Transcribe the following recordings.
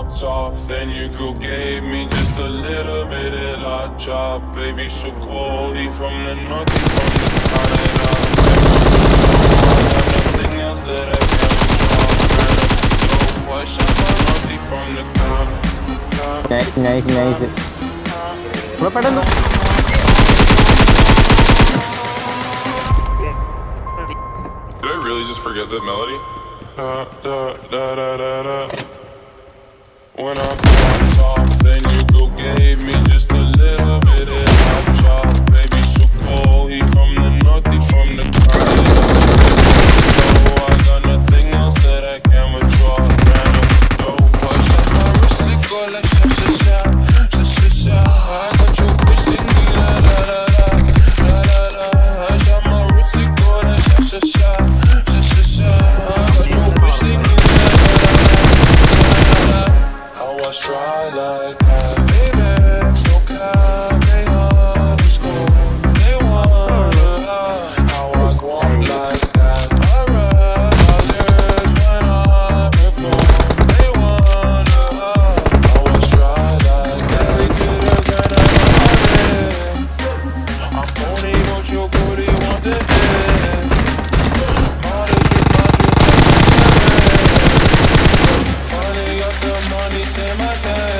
lights off, and your girl gave me just a little bit of la chop. Baby, so cold, he from the north, he from the Canada. Nothing else that I can drop. So wash up my north, he from the Canada. Nice. Bro, pedannu. Did I really just forget that melody? When I popped off, then your girl gave me just a little bit of hot chop. Baby, so cold, he from the north, he from the Canada. So I got nothing else that I can withdraw. So wash up my wrist, it go like sha-sha-sha. I got you bitch singing la-la-la-la. Wash up my wrist, it go like sha-sha-sha. Try like that, baby, so calm, they underscore, they wonder how I go up like that. I read all yours when I perform, they wonder how I try like that. They did again and I'm only want your booty, want the head. Modest with my jewels, finally got the money, say my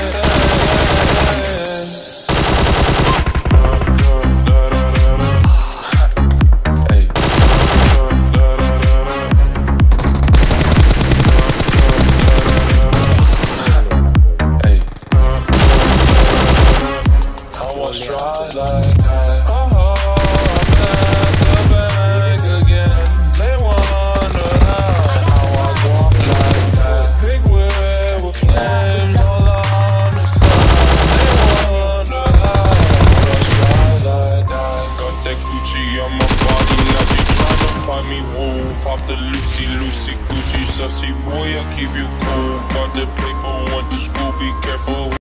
try like that. I'm at the bank again. They wonder how I go up like that. Big wheel with flames all on the side. They wonder how I try like that. Got that Gucci on my body, now she tryna find me. Whoa, pop the Lucy, Gucci, sussy boy, I keep you cool. Got the paper, went to school, be careful.